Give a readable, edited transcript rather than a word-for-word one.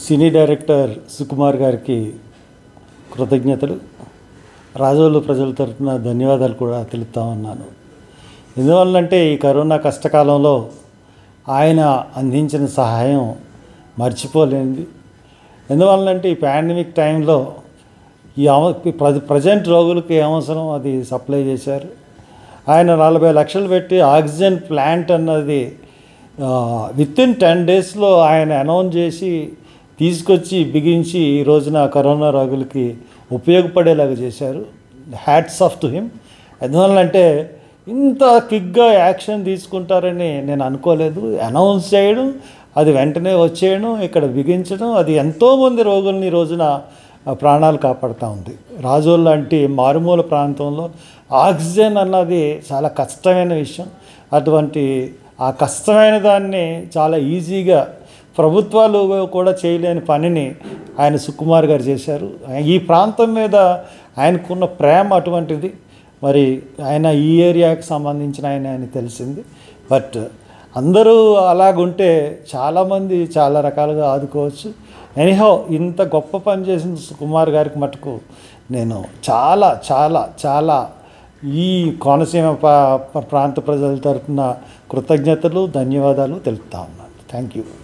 సినీ director Sukumar గారికి కృతజ్ఞతలు. రాజోలు ప్రజల తరఫున ధన్యవాదాలు కూడా తెలుపుతా ఉన్నాను. ఎందువల్లంటే ఈ కరోనా కష్టకాలంలో ఆయన అందించిన సహాయం మర్చిపోలేనిది. ఎందువల్లంటే ఈ పాండమిక్ టైంలో ఈ ప్రజెంట్ రోగులకి ఏ అవసరం అది సప్లై చేశారు. ఆయన 40 లక్షలు పెట్టి ఆక్సిజన్ ప్లాంట్ అన్నది వితిన్ 10 డేస్లో ఆయన అనౌన్స్ చేసి తీసుకొచ్చి బిగించి ఈ రోజున కరోనా రోగులకి ఉపయోగపడేలాగా చేశారు. Hats off to him. ఎందువల్లంటే ఇంత క్విక్గా యాక్షన్ తీసుకుంటారని నేను అనుకోలేదు. అనౌన్స్ చేయడం, అది వెంటనే వచ్చేయడం, ఇక్కడ బిగించడం, అది ఎంతోమంది రోగుల్ని ఈ రోజున ప్రాణాలు కాపాడుతూ ఉంది. రాజోలు లాంటి మారుమూల ప్రాంతంలో ఆక్సిజన్ అన్నది చాలా కష్టమైన విషయం. అటువంటి ఆ కష్టమైన దాన్ని చాలా ఈజీగా ప్రభుత్వాలు కూడా చేయలేని పనిని ఆయన సుకుమార్ గారు చేశారు. ఈ ప్రాంతం మీద ఆయనకున్న ప్రేమ అటువంటిది. మరి ఆయన ఈ ఏరియాకి సంబంధించిన ఆయన తెలిసింది. బట్ అందరూ అలాగుంటే చాలామంది చాలా రకాలుగా ఆదుకోవచ్చు. ఎనీహౌ ఇంత గొప్ప పని చేసిన సుకుమార్ గారికి మటుకు నేను చాలా చాలా చాలా ఈ కోనసీమ ప్రాంత ప్రజల తరఫున కృతజ్ఞతలు, ధన్యవాదాలు తెలుపుతా ఉన్నాను. Thank you.